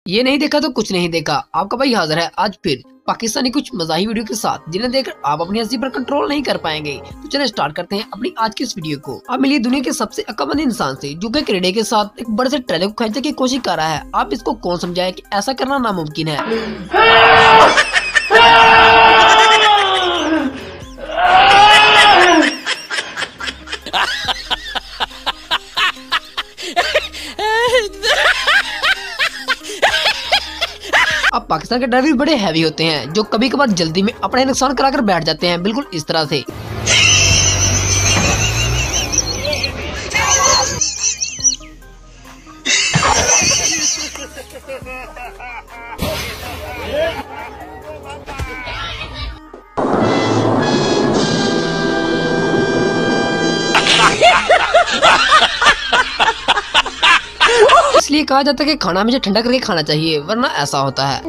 ये नहीं देखा तो कुछ नहीं देखा। आपका भाई हाजिर है आज फिर पाकिस्तानी कुछ मजाही वीडियो के साथ, जिन्हें देखकर आप अपनी हंसी पर कंट्रोल नहीं कर पाएंगे। तो चलिए स्टार्ट करते हैं अपनी आज की इस वीडियो को। आप मिलिए दुनिया के सबसे अक्लमंद इंसान से, जो कि क्रेडे के साथ एक बड़े से ट्रेलर को खींचने की कोशिश कर रहा है। आप इसको कौन समझाए कि ऐसा करना नामुमकिन है। अब पाकिस्तान के ड्राइवर भी बड़े हैवी होते हैं, जो कभी कभार जल्दी में अपने नुकसान कराकर बैठ जाते हैं, बिल्कुल इस तरह से। इसलिए कहा जाता है कि खाना हमेशा ठंडा करके खाना चाहिए, वरना ऐसा होता है।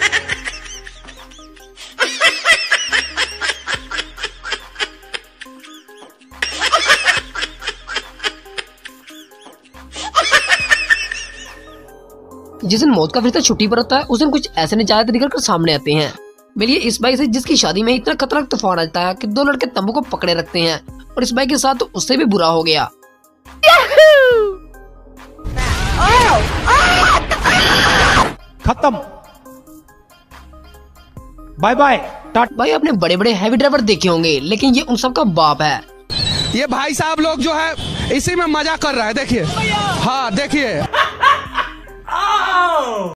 जिस दिन मौत का फरिश्ता छुट्टी पर होता है, उस दिन कुछ ऐसे नजारे निकल कर सामने आते हैं। मिलिए इस बाइक से, जिसकी शादी में इतना खतरनाक तूफान आ जाता है कि दो लड़के तंबू को पकड़े रखते हैं, और इस बाइक के साथ तो उससे भी बुरा हो गया। खत्म, बाय बाय टाटा। भाई आपने बड़े बड़े हैवी ड्राइवर देखे होंगे, लेकिन ये उन सब का बाप है। ये भाई साहब लोग जो है इसी में मजा कर रहा है, देखिए। हाँ देखिए।